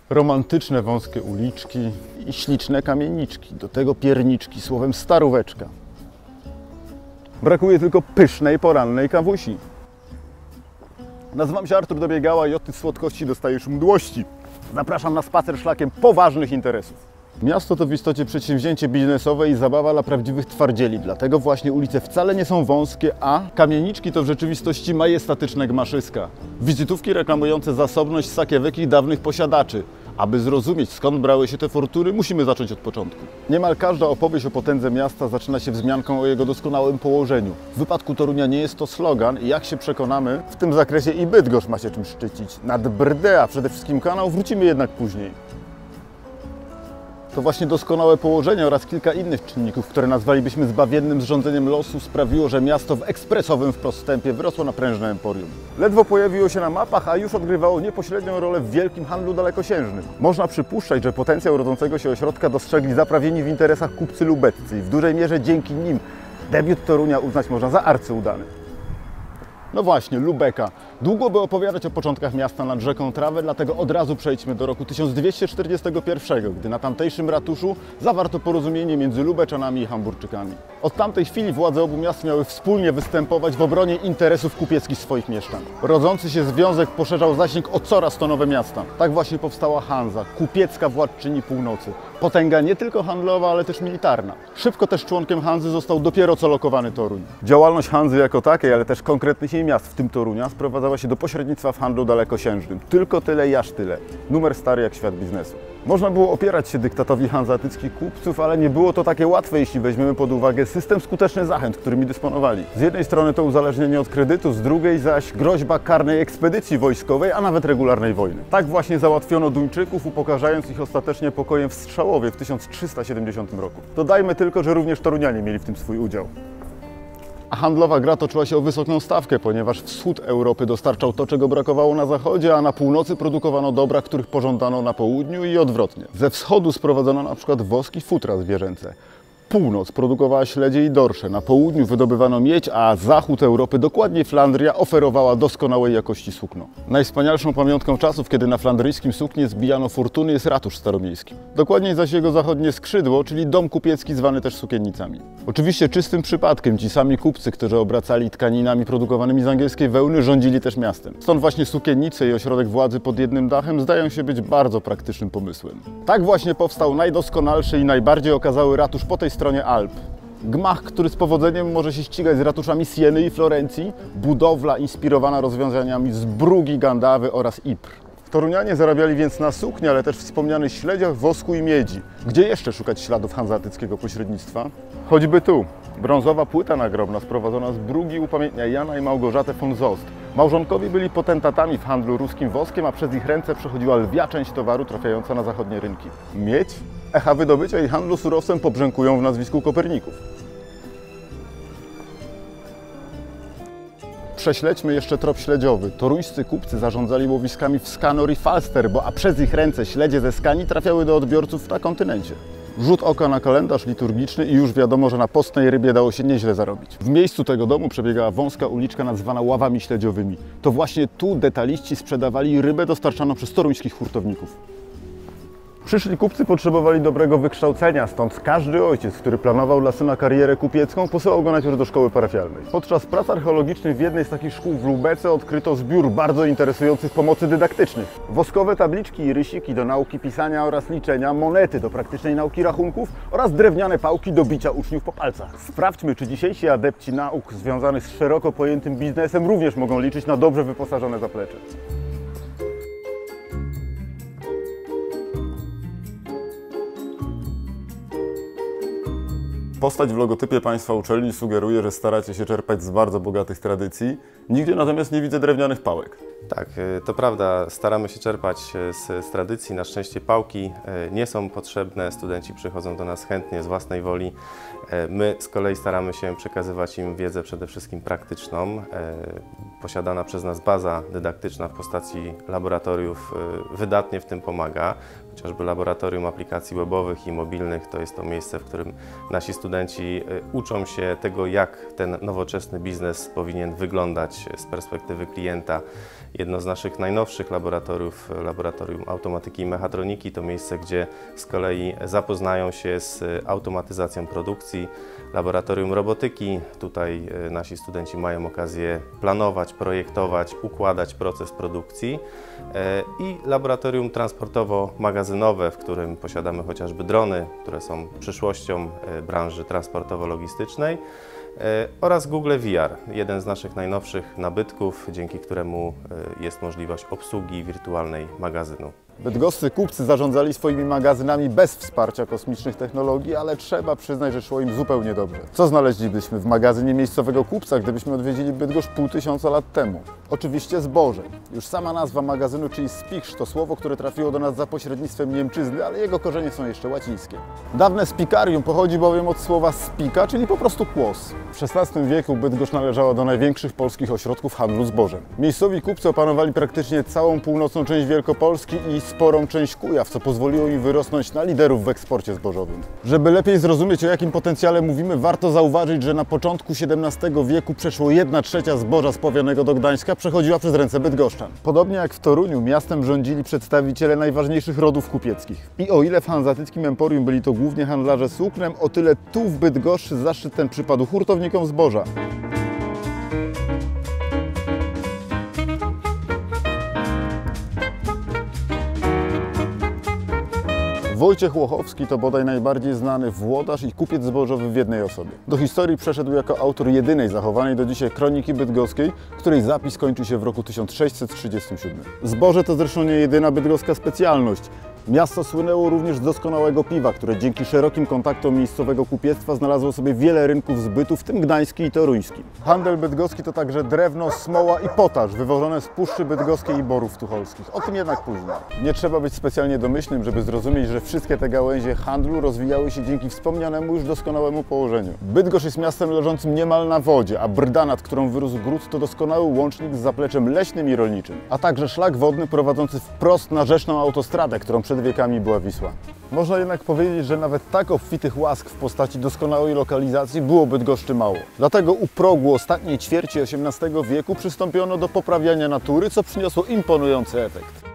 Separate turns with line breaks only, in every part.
Romantyczne wąskie uliczki i śliczne kamieniczki, do tego pierniczki, słowem staróweczka. Brakuje tylko pysznej porannej kawusi. Nazywam się Artur Dobiegała i od tych słodkości dostajesz mdłości. Zapraszam na spacer szlakiem poważnych interesów. Miasto to w istocie przedsięwzięcie biznesowe i zabawa dla prawdziwych twardzieli, dlatego właśnie ulice wcale nie są wąskie, a kamieniczki to w rzeczywistości majestatyczne gmaszyska. Wizytówki reklamujące zasobność sakiewek dawnych posiadaczy. Aby zrozumieć, skąd brały się te fortuny, musimy zacząć od początku. Niemal każda opowieść o potędze miasta zaczyna się wzmianką o jego doskonałym położeniu. W wypadku Torunia nie jest to slogan i jak się przekonamy, w tym zakresie i Bydgoszcz ma się czym szczycić. Nad Brdę, a przede wszystkim kanał wrócimy jednak później. To właśnie doskonałe położenie oraz kilka innych czynników, które nazwalibyśmy zbawiennym zrządzeniem losu, sprawiło, że miasto w ekspresowym wprost tempie wyrosło na prężne emporium. Ledwo pojawiło się na mapach, a już odgrywało niepośrednią rolę w wielkim handlu dalekosiężnym. Można przypuszczać, że potencjał rodzącego się ośrodka dostrzegli zaprawieni w interesach kupcy lubeccy i w dużej mierze dzięki nim debiut Torunia uznać można za arcyudany. No właśnie, Lubeka. Długo by opowiadać o początkach miasta nad rzeką Trawę, dlatego od razu przejdźmy do roku 1241, gdy na tamtejszym ratuszu zawarto porozumienie między Lubeczanami i Hamburczykami. Od tamtej chwili władze obu miast miały wspólnie występować w obronie interesów kupieckich swoich mieszkań. Rodzący się związek poszerzał zasięg o coraz to nowe miasta. Tak właśnie powstała Hanza, kupiecka władczyni północy. Potęga nie tylko handlowa, ale też militarna. Szybko też członkiem Hanzy został dopiero co lokowany Toruń. Działalność Hanzy jako takiej, ale też konkretnych jej miast, w tym Torunia, sprowadzała się do pośrednictwa w handlu dalekosiężnym. Tylko tyle i aż tyle. Numer stary jak świat biznesu. Można było opierać się dyktatowi hanzatyckich kupców, ale nie było to takie łatwe, jeśli weźmiemy pod uwagę system skutecznych zachęt, którymi dysponowali. Z jednej strony to uzależnienie od kredytu, z drugiej zaś groźba karnej ekspedycji wojskowej, a nawet regularnej wojny. Tak właśnie załatwiono Duńczyków, upokarzając ich ostatecznie pokojem w Strzałowie w 1370 roku. Dodajmy tylko, że również Torunianie mieli w tym swój udział. A handlowa gra toczyła się o wysoką stawkę, ponieważ wschód Europy dostarczał to, czego brakowało na zachodzie, a na północy produkowano dobra, których pożądano na południu i odwrotnie. Ze wschodu sprowadzono na przykład wosk i futra zwierzęce. Północ produkowała śledzie i dorsze, na południu wydobywano miedź, a zachód Europy, dokładnie Flandria, oferowała doskonałej jakości sukno. Najwspanialszą pamiątką czasów, kiedy na flandryjskim suknie zbijano fortuny, jest ratusz staromiejski. Dokładniej zaś jego zachodnie skrzydło, czyli dom kupiecki zwany też sukiennicami. Oczywiście czystym przypadkiem ci sami kupcy, którzy obracali tkaninami produkowanymi z angielskiej wełny, rządzili też miastem. Stąd właśnie sukiennice i ośrodek władzy pod jednym dachem zdają się być bardzo praktycznym pomysłem. Tak właśnie powstał najdoskonalszy i najbardziej okazały ratusz po tej stronie Alp. Gmach, który z powodzeniem może się ścigać z ratuszami Sieny i Florencji, budowla inspirowana rozwiązaniami z Brugi, Gandawy oraz Ypres. Torunianie zarabiali więc na suknie, ale też wspomnianych śledziach, wosku i miedzi. Gdzie jeszcze szukać śladów hanzatyckiego pośrednictwa? Choćby tu. Brązowa płyta nagrobna sprowadzona z Brugi upamiętnia Jana i Małgorzatę von Soest. Małżonkowie byli potentatami w handlu ruskim woskiem, a przez ich ręce przechodziła lwia część towaru trafiająca na zachodnie rynki. Miedź? Echa wydobycia i handlu surowcem pobrzękują w nazwisku Koperników. Prześledźmy jeszcze trop śledziowy. Toruńscy kupcy zarządzali łowiskami w Skanor i Falsterbo, a przez ich ręce śledzie ze Skanii trafiały do odbiorców na kontynencie. Rzut oka na kalendarz liturgiczny i już wiadomo, że na postnej rybie dało się nieźle zarobić. W miejscu tego domu przebiegała wąska uliczka nazwana ławami śledziowymi. To właśnie tu detaliści sprzedawali rybę dostarczaną przez toruńskich hurtowników. Przyszli kupcy potrzebowali dobrego wykształcenia, stąd każdy ojciec, który planował dla syna karierę kupiecką, posyłał go najpierw do szkoły parafialnej. Podczas prac archeologicznych w jednej z takich szkół w Lubece odkryto zbiór bardzo interesujących pomocy dydaktycznych. Woskowe tabliczki i rysiki do nauki pisania oraz liczenia, monety do praktycznej nauki rachunków oraz drewniane pałki do bicia uczniów po palcach. Sprawdźmy, czy dzisiejsi adepci nauk związanych z szeroko pojętym biznesem również mogą liczyć na dobrze wyposażone zaplecze. Postać w logotypie Państwa uczelni sugeruje, że staracie się czerpać z bardzo bogatych tradycji. Nigdzie natomiast nie widzę drewnianych pałek.
Tak, to prawda. Staramy się czerpać z tradycji. Na szczęście pałki nie są potrzebne. Studenci przychodzą do nas chętnie, z własnej woli. My z kolei staramy się przekazywać im wiedzę przede wszystkim praktyczną. Posiadana przez nas baza dydaktyczna w postaci laboratoriów wydatnie w tym pomaga. Chociażby Laboratorium Aplikacji Webowych i Mobilnych to jest to miejsce, w którym nasi studenci uczą się tego, jak ten nowoczesny biznes powinien wyglądać z perspektywy klienta. Jedno z naszych najnowszych laboratoriów, Laboratorium Automatyki i Mechatroniki, to miejsce, gdzie z kolei zapoznają się z automatyzacją produkcji. Laboratorium Robotyki, tutaj nasi studenci mają okazję planować, projektować, układać proces produkcji. I Laboratorium Transportowo-Magazynowe, w którym posiadamy chociażby drony, które są przyszłością branży transportowo-logistycznej. Oraz Google VR, jeden z naszych najnowszych nabytków, dzięki któremu jest możliwość obsługi wirtualnej magazynu.
Bydgoscy kupcy zarządzali swoimi magazynami bez wsparcia kosmicznych technologii, ale trzeba przyznać, że szło im zupełnie dobrze. Co znaleźlibyśmy w magazynie miejscowego kupca, gdybyśmy odwiedzili Bydgoszcz 500 lat temu? Oczywiście zboże. Już sama nazwa magazynu, czyli spichrz, to słowo, które trafiło do nas za pośrednictwem Niemczyzny, ale jego korzenie są jeszcze łacińskie. Dawne spikarium pochodzi bowiem od słowa spika, czyli po prostu kłos. W XVI wieku Bydgoszcz należała do największych polskich ośrodków handlu zbożem. Miejscowi kupcy opanowali praktycznie całą północną część Wielkopolski i sporą część Kujaw, co pozwoliło im wyrosnąć na liderów w eksporcie zbożowym. Żeby lepiej zrozumieć, o jakim potencjale mówimy, warto zauważyć, że na początku XVII wieku przeszło 1/3 zboża spowianego do Gdańska przechodziła przez ręce bydgoszczan. Podobnie jak w Toruniu, miastem rządzili przedstawiciele najważniejszych rodów kupieckich. I o ile w hanzatyckim emporium byli to głównie handlarze suknem, o tyle tu w Bydgoszczy zaszczyt ten przypadł hurtownikom zboża. Wojciech Łochowski to bodaj najbardziej znany włodarz i kupiec zbożowy w jednej osobie. Do historii przeszedł jako autor jedynej zachowanej do dzisiaj kroniki bydgoskiej, której zapis kończy się w roku 1637. Zboże to zresztą nie jedyna bydgoska specjalność. Miasto słynęło również z doskonałego piwa, które dzięki szerokim kontaktom miejscowego kupiectwa znalazło sobie wiele rynków zbytu, w tym gdański i toruński. Handel bydgoski to także drewno, smoła i potaż wywożone z Puszczy Bydgoskiej i Borów Tucholskich. O tym jednak później. Nie trzeba być specjalnie domyślnym, żeby zrozumieć, że wszystkie te gałęzie handlu rozwijały się dzięki wspomnianemu już doskonałemu położeniu. Bydgoszcz jest miastem leżącym niemal na wodzie, a Brda, nad którą wyrósł gród, to doskonały łącznik z zapleczem leśnym i rolniczym, a także szlak wodny prowadzący wprost na rzeczną autostradę, którą przed wiekami była Wisła. Można jednak powiedzieć, że nawet tak obfitych łask w postaci doskonałej lokalizacji było Bydgoszczy mało. Dlatego u progu ostatniej ćwierci XVIII wieku przystąpiono do poprawiania natury, co przyniosło imponujący efekt.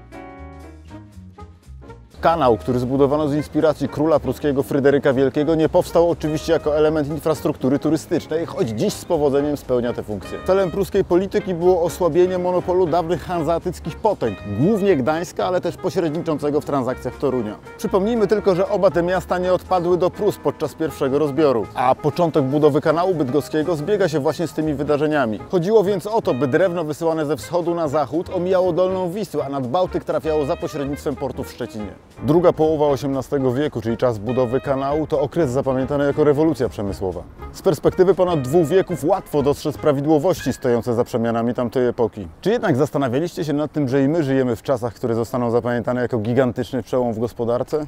Kanał, który zbudowano z inspiracji króla pruskiego Fryderyka Wielkiego, nie powstał oczywiście jako element infrastruktury turystycznej, choć dziś z powodzeniem spełnia tę funkcję. Celem pruskiej polityki było osłabienie monopolu dawnych hanzeatyckich potęg, głównie Gdańska, ale też pośredniczącego w transakcjach Torunia. Przypomnijmy tylko, że oba te miasta nie odpadły do Prus podczas pierwszego rozbioru, a początek budowy kanału bydgoskiego zbiega się właśnie z tymi wydarzeniami. Chodziło więc o to, by drewno wysyłane ze wschodu na zachód omijało Dolną Wisłę, a nad Bałtyk trafiało za pośrednictwem portu w Szczecinie. Druga połowa XVIII wieku, czyli czas budowy kanału, to okres zapamiętany jako rewolucja przemysłowa. Z perspektywy ponad 2 wieków łatwo dostrzec prawidłowości stojące za przemianami tamtej epoki. Czy jednak zastanawialiście się nad tym, że i my żyjemy w czasach, które zostaną zapamiętane jako gigantyczny przełom w gospodarce?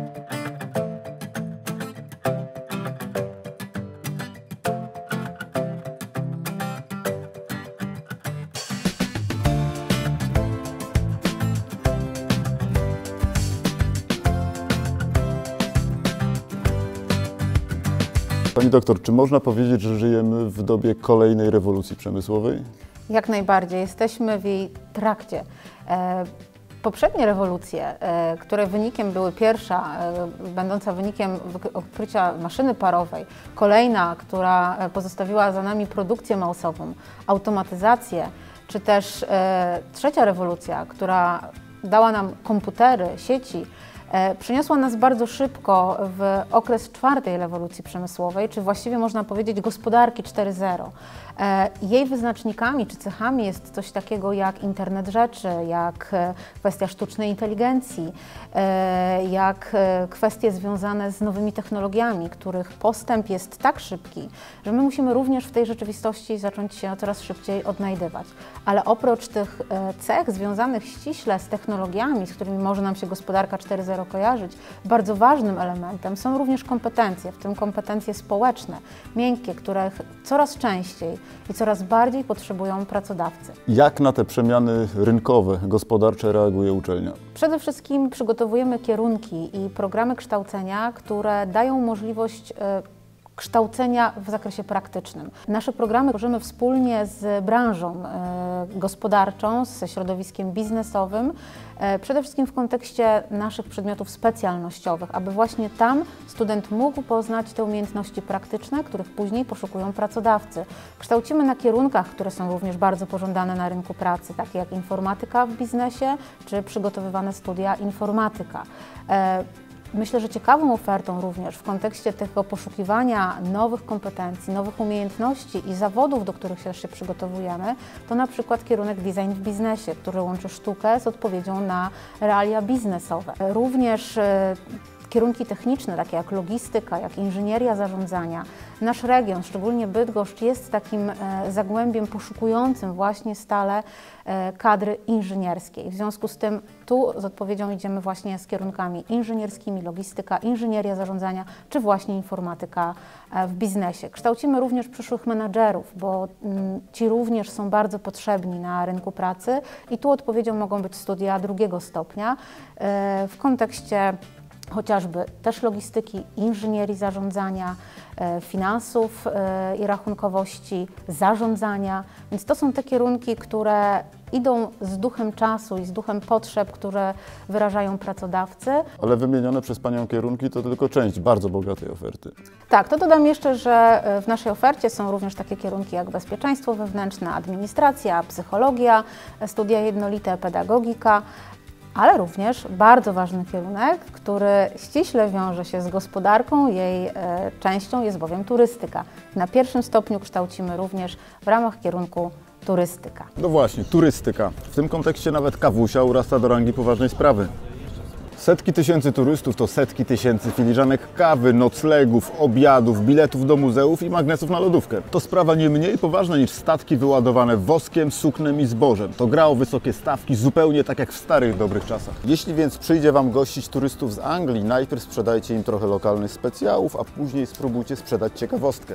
Pani doktor, czy można powiedzieć, że żyjemy w dobie kolejnej rewolucji przemysłowej?
Jak najbardziej. Jesteśmy w jej trakcie. Poprzednie rewolucje, które wynikiem były pierwsza, będąca wynikiem odkrycia maszyny parowej, kolejna, która pozostawiła za nami produkcję masową, automatyzację, czy też trzecia rewolucja, która dała nam komputery, sieci, przyniosła nas bardzo szybko w okres czwartej rewolucji przemysłowej, czy właściwie można powiedzieć gospodarki 4.0. Jej wyznacznikami czy cechami jest coś takiego jak internet rzeczy, jak kwestia sztucznej inteligencji, jak kwestie związane z nowymi technologiami, których postęp jest tak szybki, że my musimy również w tej rzeczywistości zacząć się coraz szybciej odnajdywać. Ale oprócz tych cech związanych ściśle z technologiami, z którymi może nam się gospodarka 4.0 sporo kojarzyć, bardzo ważnym elementem są również kompetencje, w tym kompetencje społeczne, miękkie, których coraz częściej i coraz bardziej potrzebują pracodawcy.
Jak na te przemiany rynkowe, gospodarcze reaguje uczelnia?
Przede wszystkim przygotowujemy kierunki i programy kształcenia, które dają możliwość kształcenia w zakresie praktycznym. Nasze programy tworzymy wspólnie z branżą gospodarczą, ze środowiskiem biznesowym, przede wszystkim w kontekście naszych przedmiotów specjalnościowych, aby właśnie tam student mógł poznać te umiejętności praktyczne, których później poszukują pracodawcy. Kształcimy na kierunkach, które są również bardzo pożądane na rynku pracy, takie jak informatyka w biznesie, czy przygotowywane studia informatyka. Myślę, że ciekawą ofertą również w kontekście tego poszukiwania nowych kompetencji, nowych umiejętności i zawodów, do których się przygotowujemy, to na przykład kierunek design w biznesie, który łączy sztukę z odpowiedzią na realia biznesowe. Również kierunki techniczne, takie jak logistyka, jak inżynieria zarządzania. Nasz region, szczególnie Bydgoszcz, jest takim zagłębiem poszukującym właśnie stale kadry inżynierskiej. W związku z tym tu z odpowiedzią idziemy właśnie z kierunkami inżynierskimi, logistyka, inżynieria zarządzania, czy właśnie informatyka w biznesie. Kształcimy również przyszłych menadżerów, bo ci również są bardzo potrzebni na rynku pracy i tu odpowiedzią mogą być studia drugiego stopnia w kontekście chociażby też logistyki, inżynierii zarządzania, finansów i rachunkowości, zarządzania. Więc to są te kierunki, które idą z duchem czasu i z duchem potrzeb, które wyrażają pracodawcy.
Ale wymienione przez Panią kierunki to tylko część bardzo bogatej oferty.
Tak, to dodam jeszcze, że w naszej ofercie są również takie kierunki jak bezpieczeństwo wewnętrzne, administracja, psychologia, studia jednolite, pedagogika, ale również bardzo ważny kierunek, który ściśle wiąże się z gospodarką, jej częścią jest bowiem turystyka. Na pierwszym stopniu kształcimy również w ramach kierunku turystyka.
No właśnie, turystyka. W tym kontekście nawet kawusia urasta do rangi poważnej sprawy. Setki tysięcy turystów to setki tysięcy filiżanek kawy, noclegów, obiadów, biletów do muzeów i magnesów na lodówkę. To sprawa nie mniej poważna niż statki wyładowane woskiem, suknem i zbożem. To gra o wysokie stawki, zupełnie tak jak w starych, dobrych czasach. Jeśli więc przyjdzie Wam gościć turystów z Anglii, najpierw sprzedajcie im trochę lokalnych specjałów, a później spróbujcie sprzedać ciekawostkę.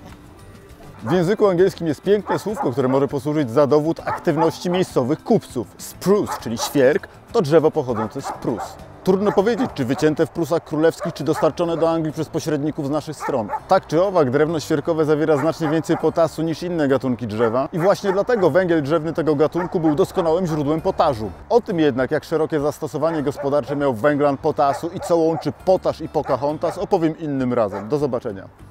W języku angielskim jest piękne słówko, które może posłużyć za dowód aktywności miejscowych kupców. Spruce, czyli świerk, to drzewo pochodzące z Prus. Trudno powiedzieć, czy wycięte w Prusach Królewskich, czy dostarczone do Anglii przez pośredników z naszych stron. Tak czy owak, drewno świerkowe zawiera znacznie więcej potasu niż inne gatunki drzewa i właśnie dlatego węgiel drzewny tego gatunku był doskonałym źródłem potażu. O tym jednak, jak szerokie zastosowanie gospodarcze miał węglan potasu i co łączy potaż i Pocahontas, opowiem innym razem. Do zobaczenia.